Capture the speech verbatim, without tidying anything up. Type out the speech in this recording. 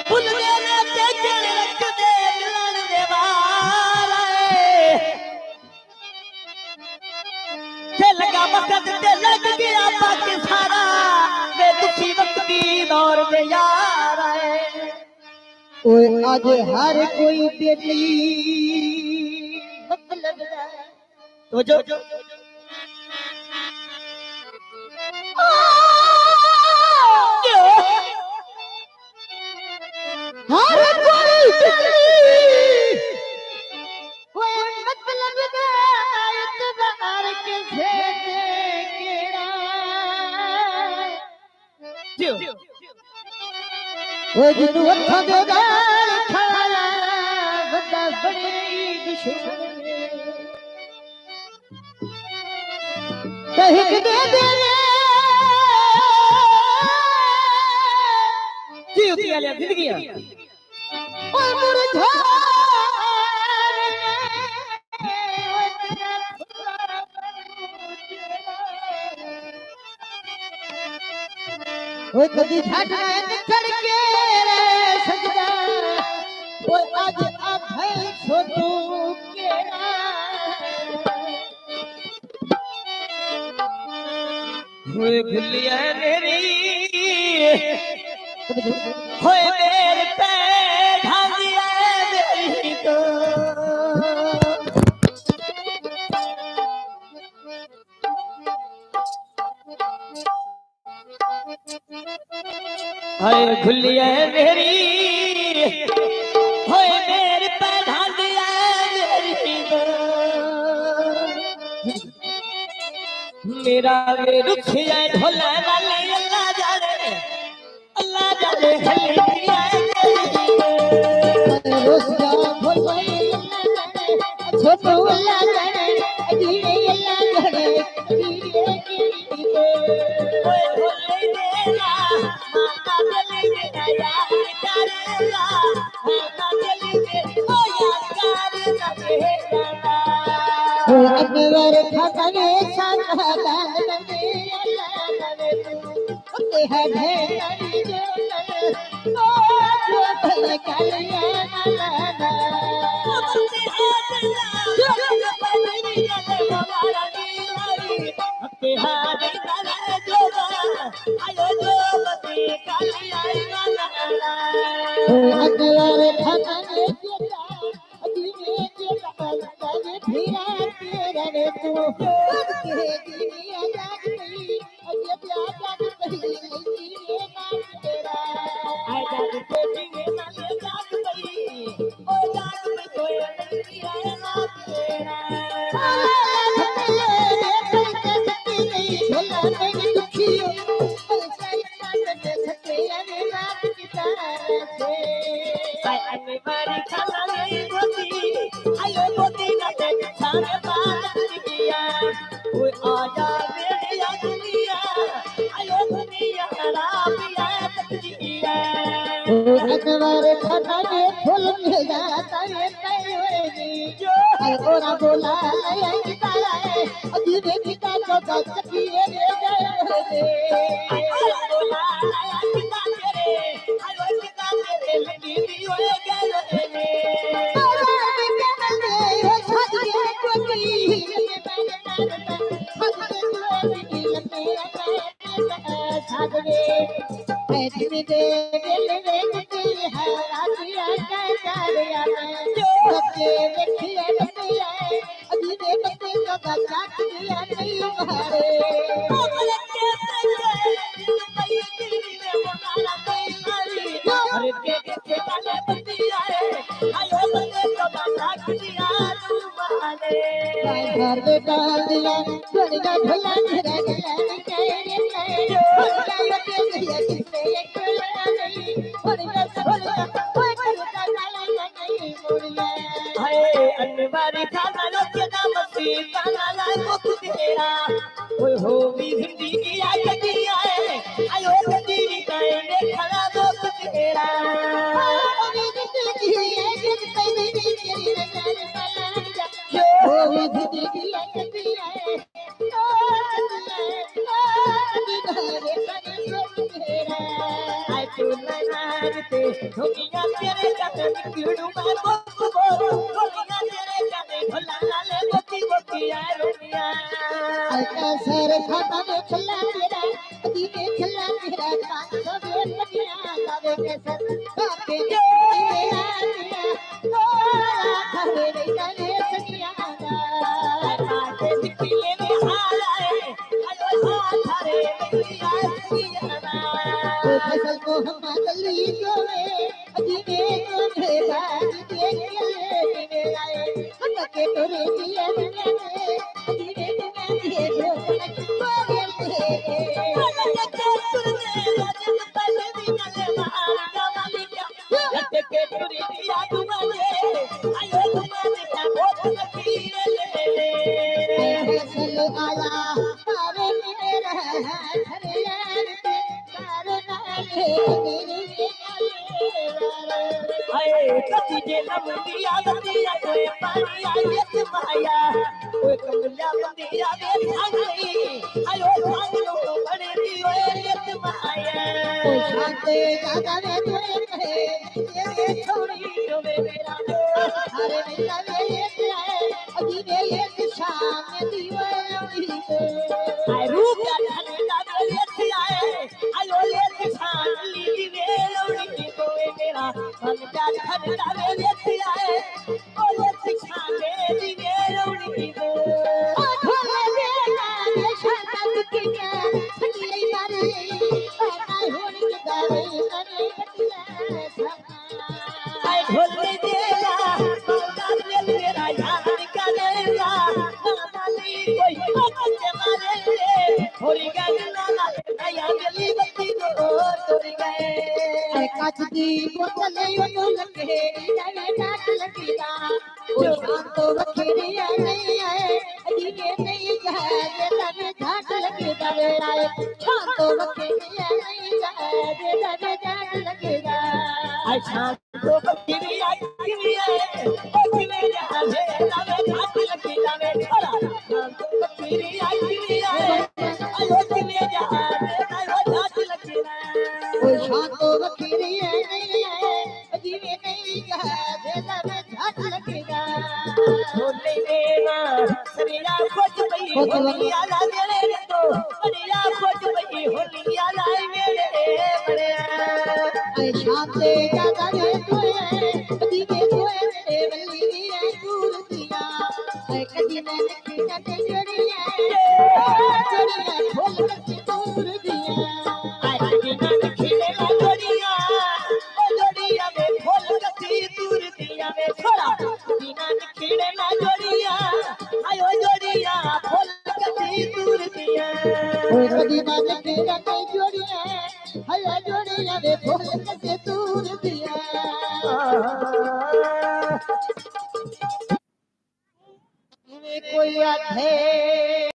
भुल देना ते चल रख दे मिलन दे वार ते लगा मकसद ते लग गया बाकी सारा वे दुखी वक्त दी दौर दे यार आए ओए आज हर कोई बेटी मतलब तो जो हर कोई कोई मतलब का इतबार के खेते केड़ा जो ओ जिनु अखा दे गाल खाया बड़ा बड़ी दुश्मन कहिक दे दे जी होती है जिंदगी ओ मुरझा ओ कदी छाटा निकल के रे सजदा ओ आज आभे छोटू केड़ा होए भुलिया मेरी होए मेरे पे ढालिया मेरी तो हाय भुलिया मेरी होए मेरे पे ढालिया मेरी तो मेरा वे रुखिया ढोला वाले अल्लाह जाने अल्लाह जाने खली दिया रोज़ा ढोला छोटू अल्लाह जाने अजीरे अल्लाह जाने अजीरे ओए ढोले देना माता चली देना यार करेगा माता चली दे ओ यार करना बेगाना ओ अकबर खाता ने साथ दाने अल्लाह जाने तू ते है ढेरी जो ओ जो भल कलिया ना ना ओ ते हाथ जो पगड़ी गले बाबा दी लारी ते हाथ गले जो आयो जो बती कलिया ना ना ओ अकबर खाता ने अजीने जे जाने धीरा तेरा रे तू के दुनिया जाग गई अजे प्यार जाग गई नहीं ना तेरा आ जाग के जीवे ना ले जाग गई ओ जाग में कोई नहीं आया ना तेरा करके सकती नहीं भला नहीं दुखी के सकते अरे रात की तरह से अने मारी खाना नहीं होती आयो होती ना ते सारे बात किया ओए आजा मेरे या दुनिया आयो दुनिया राबिया तकदिया ओ अकबर खाता ने फूल में जाता है पैरों जो अलगोरा बोला लया तारा है अजीबे पिता को तकिए रे गए अलगोरा बोला लया पिता तेरे आयो पिता तेरे लगी भी होए गए रे अनवारी खाना लोके ना मसी खाना लाए मुख तेरा ओए हो भी जिंदगी आ कदी आए आयो कदी गए ने खड़ा दोख तेरा ओ भी जिंदगी है जिस पे भी तेरी नजर पला ओ भी जिंदगी आ कदी आए ओ कदी आए ओ कदी गए ने खड़ा दोख तेरा आई तू ना ते दुनिया तेरे कने कीड़ू मैं बोल बोल दुनिया तेरे कने भला लाले बोती बोती आए रुनिया अलका सर खाता में खल्ला तेरा अदी में खल्ला तेरा कान सबे पटिया लावे के सर काके मेरा तेरा तोरा घरे रे जाने सनिया दा काके निकले में हालाए आयो थारे मेरी आसिया ना ओ फसल को हम गली जोवे अदी में तो भेदा के के मेरा के तोरे दिया दुनिया में अदी में दुनिया दिए जो बोल दे बोल के तुरने राजन पले दिनले बाहर गवाली लट के तुरी दिया दुआले आयो दुआले का बहुत लकीर ले फसल आया तारे मेरा हरे यार ते तारे नाले मेरे आए कति जे लंबिया बंदिया कोई पानी आए माया कोई कमला बंदिया वे भागई आयो भाग लो बड़े दियो यत माया ओ शांते दादा रे तोरे कहे ये छोड़ी रोवे मेरा हरे मेरा वे ये अजी वे ये शाम दियो आए रूप का धने दादा ये आए आयो ये शाम ली दिवे लौड़ी को मेरा मन का धन दावे ये आए ओ ये शाम दिवे लौड़ी को ओ ढोले बेला ये शाम की क्या सगले मारे पाना होने के दावे कने कटिला आए ढोले बेला मौका ले तेरा याद निकालेगा नाना ली कोई बच्चे मारे थोड़ी गंगा ना दया गली बत्ती को तोड़ गए काच दी बोतल यो लगे जाने डाट लगीदा ओ शाम तो बखेरी नहीं आए अजी के नहीं जाए तने घाट लगीदा रे आए शाम तो बखेरी नहीं जाए तने घाट लगीदा आई शाम तो बखेरी आई आए ओ किने जाए तने घाट लगीदा रे छोरा शाम तो बखेरी आई आए आयो किने जाए तने घाट लगीदा ओ शाम तो बखेरी नहीं आए अजी में नहीं जाए तने घाट लगीदा ढोले देना सरिया खोज पई होलिया ला मेरे तो सरिया खोज पई होलिया ला मेरे बड़िया आई शाम से ज्यादा रे तोए कदी में तोए मेरे बल्ली रे दूर दिया आई कदी में निकली न ते जड़िया जड़िया खोल के दूर दिया आई कदी में निकली न जड़िया ओ जड़िया में खोल के दूर दिया में छोड़ा बिना निकले ना जोड़िया आयो जोड़िया खोल के दूर दिया ओ कदी ना निकले ना जोड़िया आयो जोड़िया में खोल के दूर दिया कोई आधे